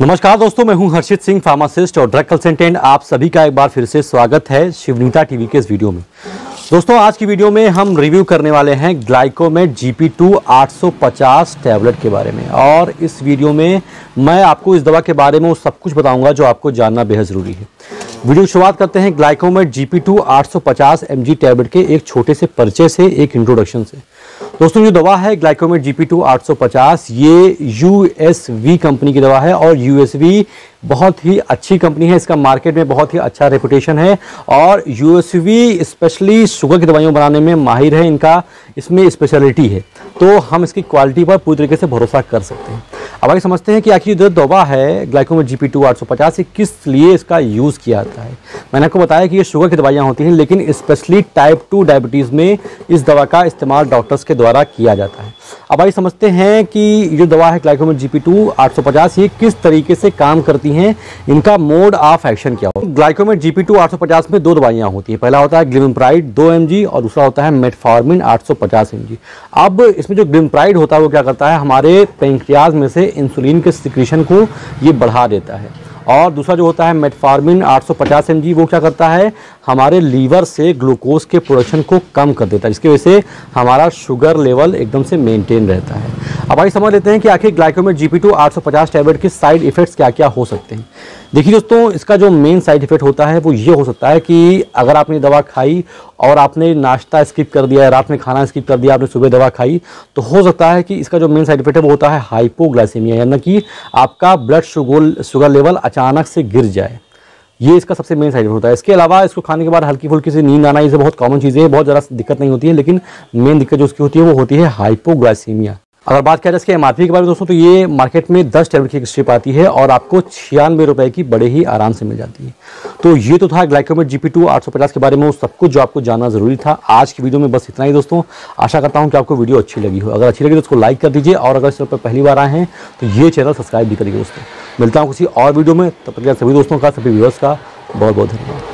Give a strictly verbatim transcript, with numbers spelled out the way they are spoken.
नमस्कार दोस्तों, मैं हूं हर्षित सिंह, फार्मासिस्ट और ड्रग कंसल्टेंट। आप सभी का एक बार फिर से स्वागत है शिवनीता टीवी के इस वीडियो में। दोस्तों, आज की वीडियो में हम रिव्यू करने वाले हैं ग्लाइकोमेट जी पी टू आठ सौ पचास टैबलेट के बारे में। और इस वीडियो में मैं आपको इस दवा के बारे में वो सब कुछ बताऊंगा जो आपको जानना बेहद ज़रूरी है। वीडियो की शुरुआत करते हैं ग्लाइकोमेट जी पी टू आठ सौ पचास एम जी टैबलेट के एक छोटे से परिचय से, एक इंट्रोडक्शन से। दोस्तों, जो दवा है ग्लाइकोमेट जी पी टू आठ सौ पचास, ये यू एस वी कंपनी की दवा है और यू एस वी बहुत ही अच्छी कंपनी है। इसका मार्केट में बहुत ही अच्छा रेपुटेशन है और U S V specially sugar की दवाइयाँ बनाने में माहिर है। इनका इसमें स्पेशलिटी है, तो हम इसकी क्वालिटी पर पूरी तरीके से भरोसा कर सकते हैं। अब आगे समझते हैं कि आखिर जो दवा है ग्लाइकोमेट जी पी टू आठ सौ पचास से किस लिए इसका यूज़ किया जाता है। मैंने आपको बताया कि ये शुगर की दवाइयाँ होती हैं, लेकिन स्पेशली टाइप टू डायबिटीज़ में इस दवा का इस्तेमाल डॉक्टर्स के द्वारा किया जाता है। अब आइए समझते हैं कि जो दवा है ग्लाइकोमेट जी पी टू आठ सौ पचास ये किस तरीके से काम करती हैं, इनका मोड ऑफ एक्शन क्या होता है। ग्लाइकोमेट जी पी टू आठ सौ पचास में दो दवाइयाँ होती हैं। पहला होता है ग्लिमिप्राइड दो एम जी और दूसरा होता है मेटफॉर्मिन आठ सौ पचास एम जी। अब इसमें जो ग्लिमिप्राइड होता है वो क्या करता है, हमारे पेंक्रियाज में से इंसुलिन के सिक्रीशन को ये बढ़ा देता है। और दूसरा जो होता है मेटफॉर्मिन आठ सौ पचास एम जी, वो क्या करता है, हमारे लीवर से ग्लूकोज के प्रोडक्शन को कम कर देता है, जिसकी वजह से हमारा शुगर लेवल एकदम से मेंटेन रहता है। अब आइए समझ लेते हैं कि आखिर ग्लाइकोमेट जी पी टू आठ सौ पचास टैबलेट के साइड इफेक्ट्स क्या क्या हो सकते हैं। देखिए दोस्तों, इसका जो मेन साइड इफेक्ट होता है वो ये हो सकता है कि अगर आपने दवा खाई और आपने नाश्ता स्किप कर दिया, रात में खाना स्किप कर दिया, आपने सुबह दवा खाई, तो हो सकता है कि इसका जो मेन साइड इफेक्ट है वो होता है हाइपोग्लाइसीमिया, यानी कि आपका ब्लड शुगर शुगर लेवल अचानक से गिर जाए। ये इसका सबसे मेन साइड इफेक्ट होता है। इसके अलावा इसको खाने के बाद हल्की फुल्की सी नींद आना, ये सब बहुत कॉमन चीज़ें हैं, बहुत ज़्यादा दिक्कत नहीं होती है, लेकिन मेन दिक्कत जो उसकी होती है वो होती है हाइपोग्लाइसीमिया। अगर बात किया जाए इसके एम आर पी के बारे में दोस्तों, तो ये मार्केट में दस टैबलेट की एक स्ट्रिप आती है और आपको छियानवे रुपए की बड़े ही आराम से मिल जाती है। तो ये तो था ग्लाइकोमेट जी पी टू आठ सौ पचास के बारे में वो सब कुछ जो आपको जानना जरूरी था। आज की वीडियो में बस इतना ही दोस्तों। आशा करता हूँ कि आपको वीडियो अच्छी लगी हो। अगर अच्छी लगी तो उसको लाइक कर दीजिए और अगर इस पर पहली बार आए हैं तो ये चैनल सब्सक्राइब भी करिए दोस्तों। मिलता हूँ किसी और वीडियो में, तब तक सभी दोस्तों का, सभी व्यूअर्स का बहुत बहुत धन्यवाद।